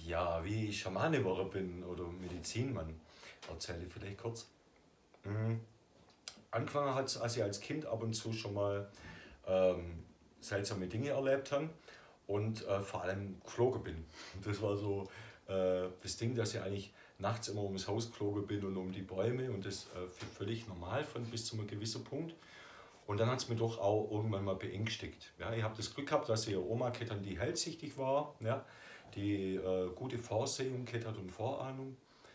Ja, wie ich Schamane geworden bin oder Medizinmann, erzähle ich vielleicht kurz. Mhm. Angefangen hat es, als ich als Kind ab und zu schon mal ähm, seltsame Dinge erlebt habe und vor allem geflogen bin. Das war so das Ding, dass ich eigentlich nachts immer ums Haus geflogen bin und um die Bäume und das völlig normal fand bis zu einem gewissen Punkt. Und dann hat es mir doch auch irgendwann mal beängstigt. Ja, ich habe das Glück gehabt, dass ihre Oma Kettern, die hellsichtig war, ja, die gute Vorsehung hat und Vorahnung.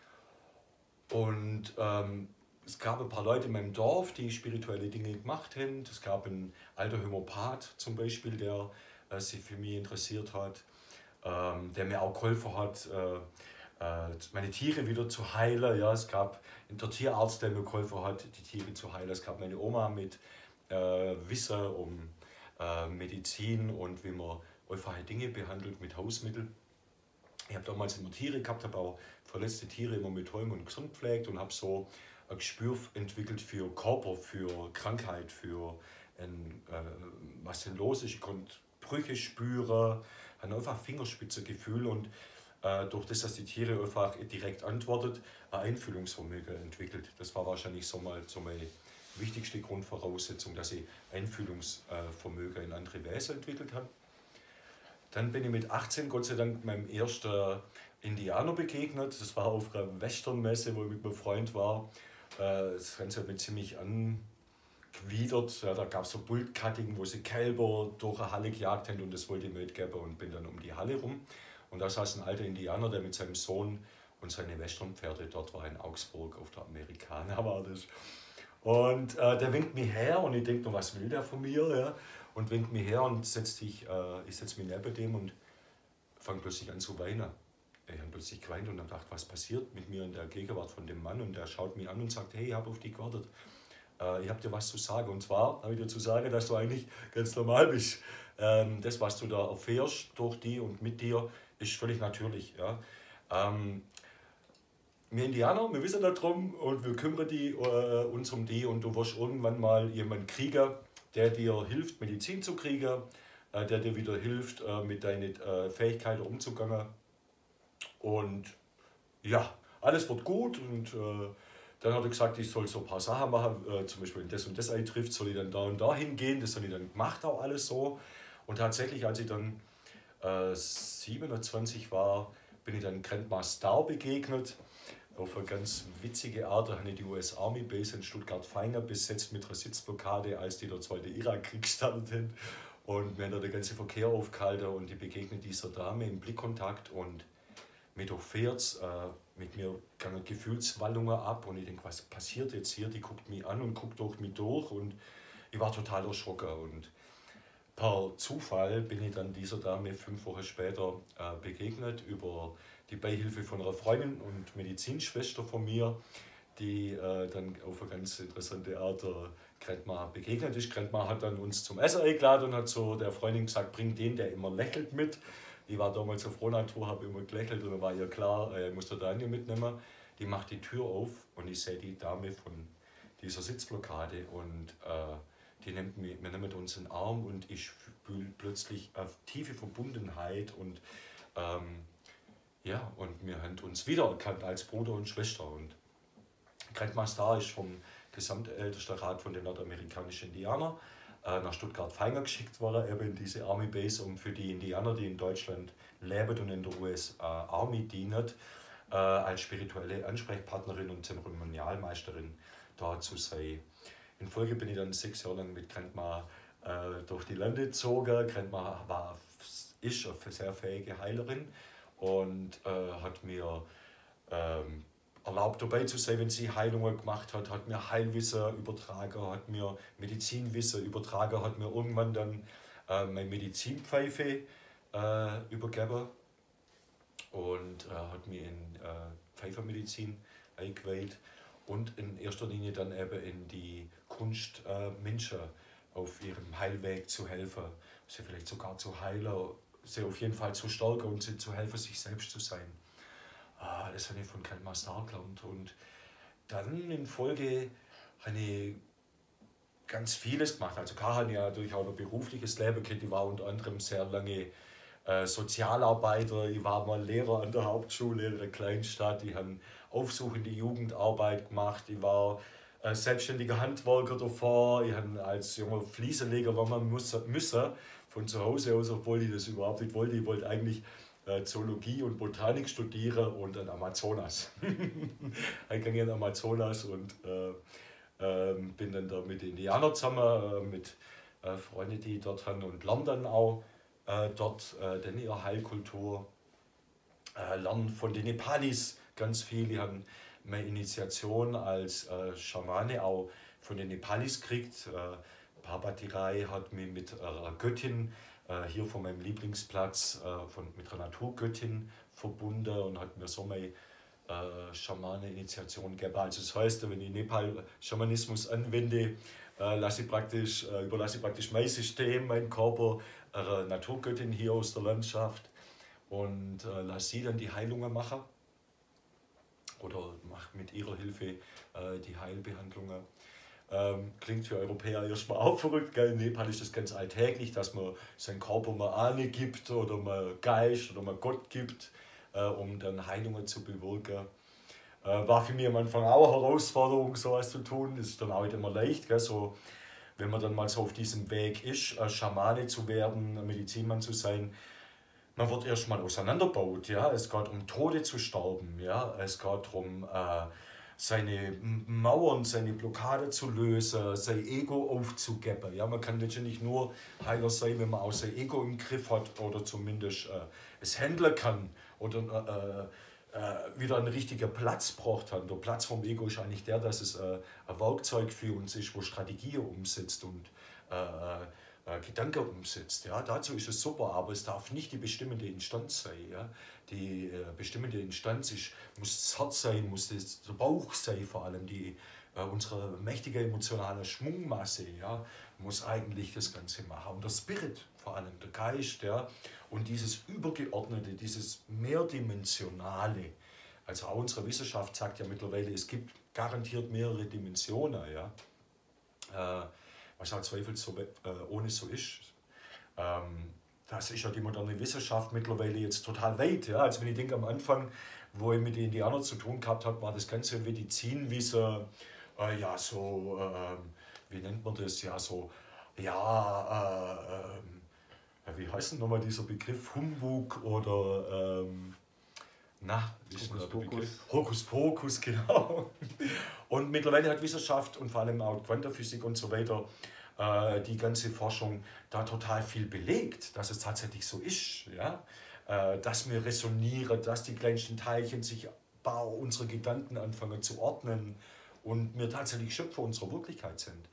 Und es gab ein paar Leute in meinem Dorf, die spirituelle Dinge gemacht haben. Es gab einen alten Homöopath zum Beispiel, der sich für mich interessiert hat, der mir auch geholfen hat, meine Tiere wieder zu heilen. Ja, es gab einen Tierarzt, der mir geholfen hat, die Tiere zu heilen. Es gab meine Oma mit Wissen um Medizin und wie man einfache Dinge behandelt mit Hausmitteln. Ich habe damals immer Tiere gehabt, habe auch verletzte Tiere immer mit Holm und gesund gepflegt und habe so ein Gespür entwickelt für Körper, für Krankheit, für was denn los ist. Ich konnte Brüche spüren, hatte einfach Fingerspitzengefühl und durch das, dass die Tiere einfach direkt antwortet, ein Einfühlungsvermögen entwickelt. Das war wahrscheinlich so meine wichtigste Grundvoraussetzung, dass ich Einfühlungsvermögen in andere Wesen entwickelt habe. Dann bin ich mit 18 Gott sei Dank meinem ersten Indianer begegnet. Das war auf einer Westernmesse, wo ich mit meinem Freund war. Das Ganze hat mich ziemlich angewidert. Ja, da gab es so Bullcutting, wo sie Kälber durch eine Halle gejagt haben und das wollte ich mitgeben und bin dann um die Halle rum. Und da saß ein alter Indianer, der mit seinem Sohn und seine Westernpferde, dort war in Augsburg auf der Amerikaner war das. Und der winkt mir her und ich denke, was will der von mir? Ja? Und winkt mir her und ich setze mich neben dem und fange plötzlich an zu weinen. Ich habe plötzlich geweint und habe gedacht, was passiert mit mir in der Gegenwart von dem Mann? Und der schaut mich an und sagt, hey, ich habe auf dich gewartet. Ich habe dir was zu sagen. Und zwar habe ich dir zu sagen, dass du eigentlich ganz normal bist. Das, was du da erfährst durch die und mit dir, ist völlig natürlich. Ja? Wir Indianer, wir wissen darum und wir kümmern uns um die und du wirst irgendwann mal jemanden kriegen, der dir hilft, Medizin zu kriegen, der dir wieder hilft, mit deinen Fähigkeiten umzugehen. Und ja, alles wird gut und dann hat er gesagt, ich soll so ein paar Sachen machen, zum Beispiel wenn das und das eintrifft, soll ich dann da und da hingehen, das habe ich dann gemacht, auch alles so. Und tatsächlich, als ich dann 27 war, bin ich dann Grandma Star begegnet. Auf eine ganz witzige Art, da habe ich die US Army Base in Stuttgart-Feiner besetzt mit einer Sitzblockade, als die der Zweite Irakkrieg startete. Und wir haben da den ganzen Verkehr aufgehalten und ich begegne dieser Dame im Blickkontakt und mir durchfährt mit mir gehen Gefühlswallungen ab und ich denke, was passiert jetzt hier? Die guckt mich an und guckt durch mich durch und ich war total erschrocken. Und per Zufall bin ich dann dieser Dame 5 Wochen später begegnet über die Beihilfe von einer Freundin und Medizinschwester von mir, die dann auf eine ganz interessante Art Grandma begegnet ist. Grandma hat dann uns zum Essen eingeladen und hat so der Freundin gesagt, bring den, der immer lächelt, mit. Ich war damals auf Frohnatur, habe immer gelächelt und dann war ihr klar, ich muss der Daniel mitnehmen. Die macht die Tür auf und ich sehe die Dame von dieser Sitzblockade und die nimmt mich, wir nehmen uns in den Arm und ich fühle plötzlich eine tiefe Verbundenheit und ja, und wir haben uns wiedererkannt als Bruder und Schwester. Und Grandma Star ist vom Gesamtältestenrat von den nordamerikanischen Indianern nach Stuttgart-Feiner geschickt worden, eben in diese Army Base, um für die Indianer, die in Deutschland leben und in der US Army dienen, als spirituelle Ansprechpartnerin und Zeremonialmeisterin da zu sein. In Folge bin ich dann 6 Jahre lang mit Grandma durch die Lande gezogen. Grandma ist eine sehr fähige Heilerin und hat mir erlaubt dabei zu sein, wenn sie Heilungen gemacht hat, hat mir Heilwissen übertragen, hat mir Medizinwissen übertragen, hat mir irgendwann dann meine Medizinpfeife übergeben und hat mir in Pfeifermedizin eingeweiht und in erster Linie dann eben in die Kunst, Menschen auf ihrem Heilweg zu helfen, sie vielleicht sogar zu heilen, sie auf jeden Fall zu stärken und sie zu helfen, sich selbst zu sein. Das habe ich von Grandma Star gelernt. Und dann in Folge habe ich ganz vieles gemacht. Also Karin hat ja natürlich auch ein berufliches Leben gehabt. Die war unter anderem sehr lange Sozialarbeiter, ich war mal Lehrer an der Hauptschule in der Kleinstadt, ich habe aufsuchende Jugendarbeit gemacht, ich war selbstständiger Handwerker davor, ich habe als junger Fliesenleger, wenn man müsse, von zu Hause aus, obwohl ich das überhaupt nicht wollte. Ich wollte eigentlich Zoologie und Botanik studieren und an Amazonas. Ich ging in Amazonas und bin dann da mit den Indianern zusammen, mit Freunden, die dort haben und lerne dann auch dort dann ihre Heilkultur, lernen von den Nepalis ganz viel. Die haben meine Initiation als Schamane auch von den Nepalis gekriegt. Parbatirai hat mich mit einer Göttin hier von meinem Lieblingsplatz mit einer Naturgöttin verbunden und hat mir so meine Schamane-Initiation gegeben. Also das heißt, wenn ich Nepal-Schamanismus anwende, überlasse ich praktisch mein System, meinen Körper einer Naturgöttin hier aus der Landschaft und lasse sie dann die Heilungen machen oder mache mit ihrer Hilfe die Heilbehandlungen. Klingt für Europäer erstmal auch verrückt, gell? In Nepal ist das ganz alltäglich, dass man seinen Körper mal Ahne gibt oder mal Geist oder mal Gott gibt, um dann Heilungen zu bewirken. War für mich am Anfang auch eine Herausforderung, sowas zu tun. Das ist dann auch nicht immer leicht, gell? So, wenn man dann mal so auf diesem Weg ist, Schamane zu werden, ein Medizinmann zu sein. Man wird erstmal auseinandergebaut. Ja? Es geht um Tode zu sterben. Ja? Es geht darum, seine Mauern, seine Blockade zu lösen, sein Ego aufzugeben. Ja? Man kann letztendlich nur Heiler sein, wenn man auch sein Ego im Griff hat oder zumindest es handeln kann oder wieder einen richtigen Platz braucht hat. Der Platz vom Ego ist eigentlich der, dass es ein Werkzeug für uns ist, wo Strategien umsetzt und Gedanken umsetzt. Ja? Dazu ist es super, aber es darf nicht die bestimmende Instanz sein. Ja? Die bestimmende Instanz muss das Herz sein, muss der Bauch sein, vor allem unsere mächtige emotionale Schwungmasse, ja, muss eigentlich das Ganze machen. Und der Spirit, vor allem der Geist, ja, und dieses Übergeordnete, dieses Mehrdimensionale. Also auch unsere Wissenschaft sagt ja mittlerweile, es gibt garantiert mehrere Dimensionen, ja, was auch zweifelsohne so ist. Das ist ja die moderne Wissenschaft mittlerweile jetzt total weit. Ja? Also wenn ich denke, am Anfang, wo ich mit den Indianern zu tun gehabt habe, war das ganze Medizinwissen, ja so, wie nennt man das, ja so, ja, wie heißt denn nochmal dieser Begriff, Humbug oder, wie ist der Begriff? Hokus Pokus, genau. Und mittlerweile hat Wissenschaft und vor allem auch Quantenphysik und so weiter die ganze Forschung da total viel belegt, dass es tatsächlich so ist, ja? Dass wir resonieren, dass die kleinsten Teilchen sich bei unseren Gedanken anfangen zu ordnen und wir tatsächlich Schöpfer unserer Wirklichkeit sind.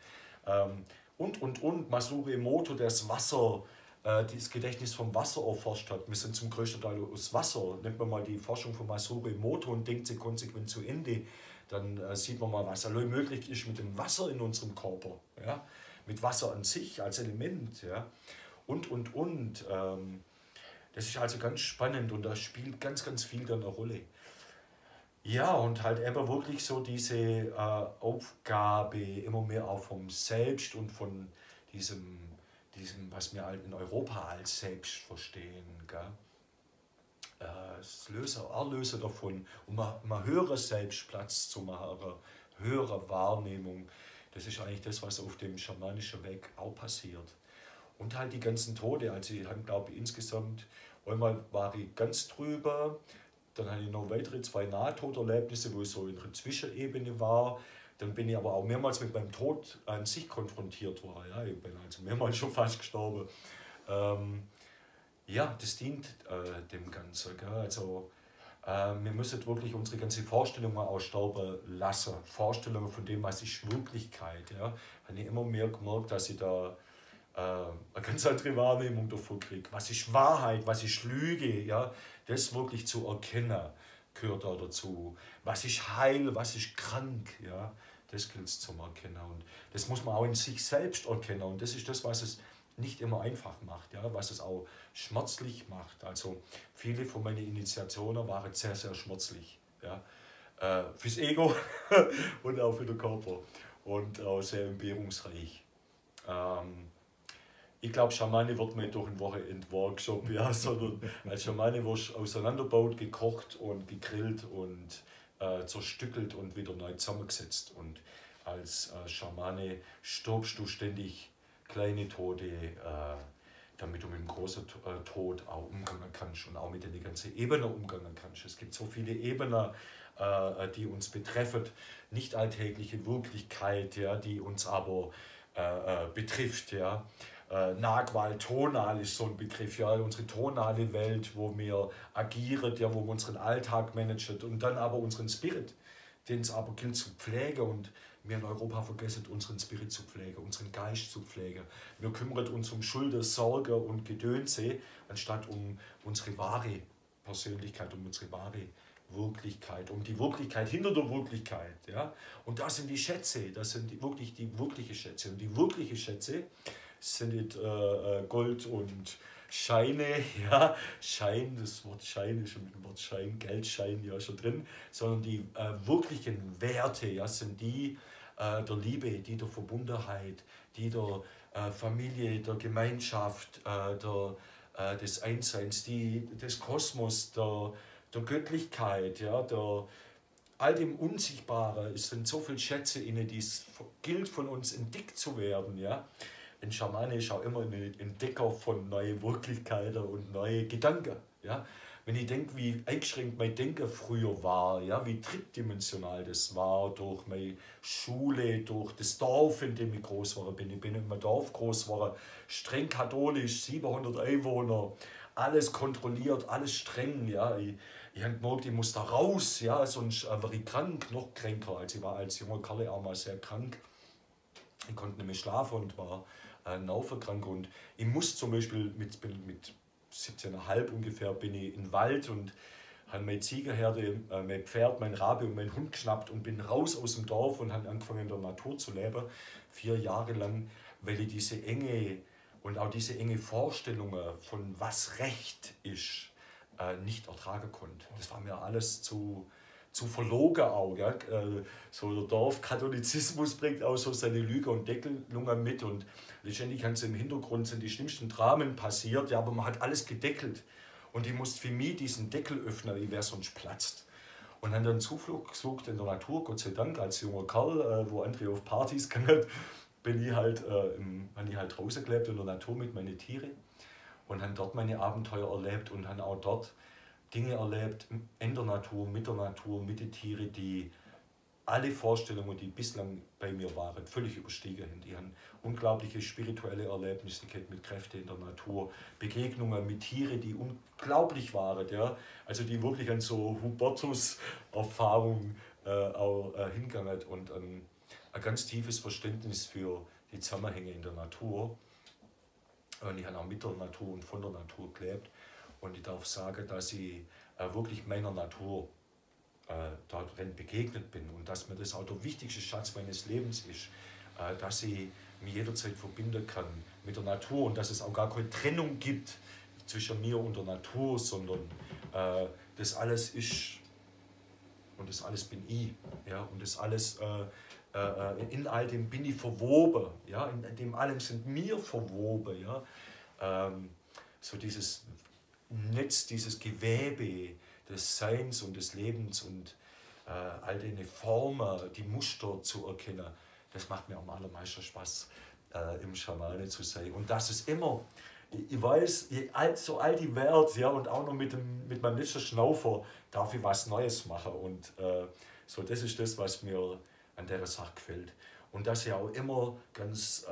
Und Masaru Emoto, der das Wasser, das Gedächtnis vom Wasser erforscht hat. Wir sind zum größten Teil aus Wasser. Nimmt man mal die Forschung von Masaru Emoto und denkt sie konsequent zu Ende, dann sieht man mal, was allein möglich ist mit dem Wasser in unserem Körper. Ja? Mit Wasser an sich als Element. Ja? Und. Das ist also ganz spannend und da spielt ganz, ganz viel dann eine Rolle. Ja, und halt eben wirklich so diese Aufgabe immer mehr auch vom Selbst und von diesem, was wir halt in Europa als Selbst verstehen. Gell? Das Erlöser davon, um mal höhere Selbstplatz zu machen, höhere Wahrnehmung. Das ist eigentlich das, was auf dem schamanischen Weg auch passiert. Und halt die ganzen Tode, also ich habe, glaube ich, insgesamt, einmal war ich ganz drüber, dann hatte ich noch weitere 2 Nahtoderlebnisse, wo ich so in einer Zwischenebene war. Dann bin ich aber auch mehrmals mit meinem Tod an sich konfrontiert worden. Ja, ich bin also mehrmals schon fast gestorben. Ja, das dient dem Ganzen. Gell? Also, wir müssen wirklich unsere ganze Vorstellungen aussterben lassen. Vorstellungen von dem, was ist Wirklichkeit. Ja? Habe ich immer mehr gemerkt, dass ich da eine ganz andere Wahrnehmung davon kriege. Was ist Wahrheit, was ist Lüge? Ja? Das wirklich zu erkennen, gehört da dazu. Was ist heil, was ist krank? Ja? Das gilt es zu erkennen. Und das muss man auch in sich selbst erkennen. Und das ist das, was es nicht immer einfach macht, ja, was es auch schmerzlich macht. Also viele von meinen Initiationen waren sehr, sehr schmerzlich. Ja, fürs Ego und auch für den Körper und auch sehr entbehrungsreich. Ich glaube, Schamane wird nicht durch einen Wochenend-Workshop, ja, sondern als Schamane wirst du auseinandergebaut, gekocht und gegrillt und zerstückelt und wieder neu zusammengesetzt. Und als Schamane stirbst du ständig kleine Tode, damit du mit dem großen Tod auch umgehen kannst und auch mit den ganzen Ebenen umgehen kannst. Es gibt so viele Ebenen, die uns betreffen, nicht alltägliche Wirklichkeit, ja, die uns aber betrifft. Ja. Nagwal, tonal ist so ein Begriff, ja, unsere tonale Welt, wo wir agieren, ja, wo wir unseren Alltag managen und dann aber unseren Spirit, den es aber gilt zu pflegen und wir in Europa vergessen, unseren Spirit zu pflegen, unseren Geist zu pflegen. Wir kümmern uns um Schulden, Sorge und Gedönse, anstatt um unsere wahre Persönlichkeit, um unsere wahre Wirklichkeit, um die Wirklichkeit hinter der Wirklichkeit. Ja? Und das sind die Schätze, das sind die wirklichen Schätze. Und die wirklichen Schätze sind nicht Gold und Scheine, ja, Schein, das Wort Schein ist schon mit dem Wort Schein, Geldschein ja schon drin, sondern die wirklichen Werte, ja, sind die der Liebe, die der Verbundenheit, die der Familie, der Gemeinschaft, des Einsseins, die des Kosmos, der Göttlichkeit, ja, all dem Unsichtbaren. Es sind so viele Schätze inne, die es gilt von uns entdeckt zu werden, ja. Ein Schamane ist auch immer ein Entdecker von neuen Wirklichkeiten und neuen Gedanken. Ja? Wenn ich denke, wie eingeschränkt mein Denken früher war, ja? Wie drittdimensional das war, durch meine Schule, durch das Dorf, in dem ich groß war. Ich bin in einem Dorf groß geworden, streng katholisch, 700 Einwohner, alles kontrolliert, alles streng. Ja? Ich habe gemerkt, ich muss da raus, ja? Sonst war ich krank, noch kränker. Also ich war als junger Kerl auch mal sehr krank. Ich konnte nicht mehr schlafen und war Nervenkrank. Und ich muss zum Beispiel mit 17,5 ungefähr bin ich in den Wald und habe meine Ziegenherde, mein Pferd, mein Rabe und meinen Hund geschnappt und bin raus aus dem Dorf und habe angefangen in der Natur zu leben, 4 Jahre lang, weil ich diese enge und auch diese enge Vorstellungen von was Recht ist, nicht ertragen konnte. Das war mir alles zu verlogen auch. Ja? So der Dorfkatholizismus bringt auch so seine Lüge und Deckelungen mit und letztendlich haben im Hintergrund sind die schlimmsten Dramen passiert, ja, aber man hat alles gedeckelt und ich musste für mich diesen Deckel öffnen, ich wäre sonst platzt. Und habe dann Zuflucht gesucht in der Natur, Gott sei Dank, als junger Kerl, wo andere auf Partys gegangen bin ich halt, habe ich halt draußen gelebt in der Natur mit meinen Tieren und habe dort meine Abenteuer erlebt und habe auch dort Dinge erlebt in der Natur, mit den Tieren, die alle Vorstellungen, die bislang bei mir waren, völlig überstiegen haben. Die haben unglaubliche spirituelle Erlebnisse gehabt mit Kräften in der Natur, Begegnungen mit Tieren, die unglaublich waren. Ja? Also die wirklich an so Hubertus-Erfahrung auch hingegangen und ein ganz tiefes Verständnis für die Zusammenhänge in der Natur. Und ich habe auch mit der Natur und von der Natur gelebt. Und ich darf sagen, dass ich wirklich meiner Natur darin begegnet bin und dass mir das auch der wichtigste Schatz meines Lebens ist, dass ich mich jederzeit verbinden kann mit der Natur und dass es auch gar keine Trennung gibt zwischen mir und der Natur, sondern das alles ist und das alles bin ich. Ja? Und das alles, in all dem bin ich verwoben. Ja? In dem allem sind wir verwoben. Ja? So dieses Netz, dieses Gewebe des Seins und des Lebens und all die Formen, die Muster zu erkennen, das macht mir am allermeisten Spaß, im Schamane zu sein. Und das ist immer, ich weiß, so alt ich werde, ja, und auch noch mit meinem letzten Schnaufer darf ich was Neues machen. Und so, das ist das, was mir an der Sache gefällt. Und dass ich auch immer ganz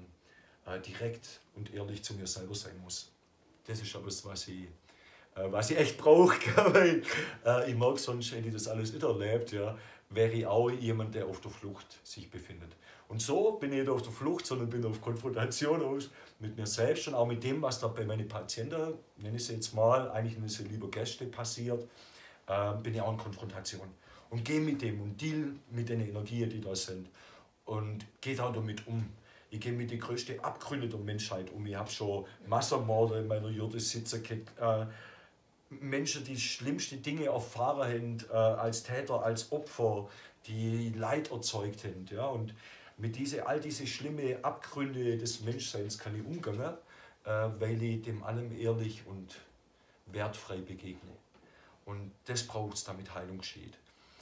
direkt und ehrlich zu mir selber sein muss. Das ist etwas, was ich echt brauche, weil ich mag, sonst hätte ich das alles nicht erlebt, ja, wäre ich auch jemand, der auf der Flucht sich befindet. Und so bin ich nicht auf der Flucht, sondern bin auf Konfrontation aus mit mir selbst und auch mit dem, was da bei meinen Patienten, nenne ich sie jetzt mal, eigentlich nenne ich sie lieber Gäste, passiert, bin ich auch in Konfrontation. Und gehe mit dem und deal mit den Energien, die da sind. Und gehe auch damit um. Ich gehe mit den größten Abgründen der Menschheit um. Ich habe schon Massenmorde in meiner Jurte sitzen gehabt. Menschen, die schlimmste Dinge erfahren haben, als Täter, als Opfer, die Leid erzeugt haben. Ja? Und mit all diese schlimme Abgründe des Menschseins kann ich umgehen, weil ich dem allem ehrlich und wertfrei begegne. Und das braucht es, damit Heilung geschieht.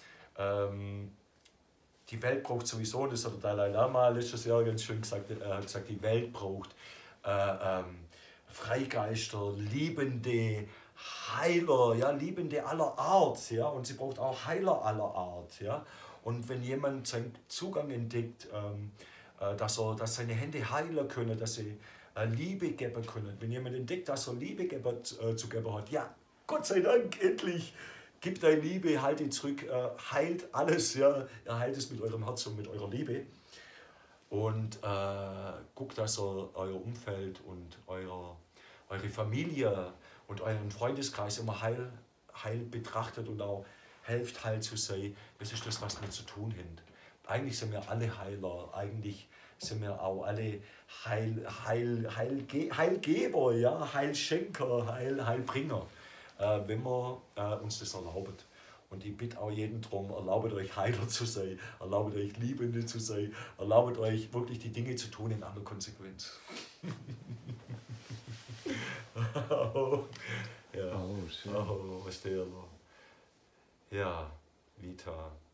Die Welt braucht sowieso, das hat der Dalai Lama letztes Jahr ganz schön gesagt, hat gesagt, die Welt braucht Freigeister, Liebende, Heiler, ja, Liebende aller Art, ja, und sie braucht auch Heiler aller Art, ja. Und wenn jemand seinen Zugang entdeckt, dass seine Hände heilen können, dass sie Liebe geben können, wenn jemand entdeckt, dass er Liebe zu geben hat, ja, Gott sei Dank, endlich, gibt deine Liebe, haltet zurück, heilt alles, ja, ihr heilt es mit eurem Herz und mit eurer Liebe. Und guckt, dass ihr euer Umfeld und eure Familie und euren Freundeskreis immer heil betrachtet und auch helft, heil zu sein. Das ist das, was wir zu tun haben. Eigentlich sind wir alle Heiler, eigentlich sind wir auch alle Heilgeber, ja? Heilschenker, Heilbringer, wenn wir uns das erlauben. Und ich bitte auch jeden darum, erlaubt euch Heiler zu sein, erlaubt euch Liebende zu sein, erlaubt euch wirklich die Dinge zu tun in aller Konsequenz. Oh, ja. Oh, schön. Oh, was der. Ja, Vita.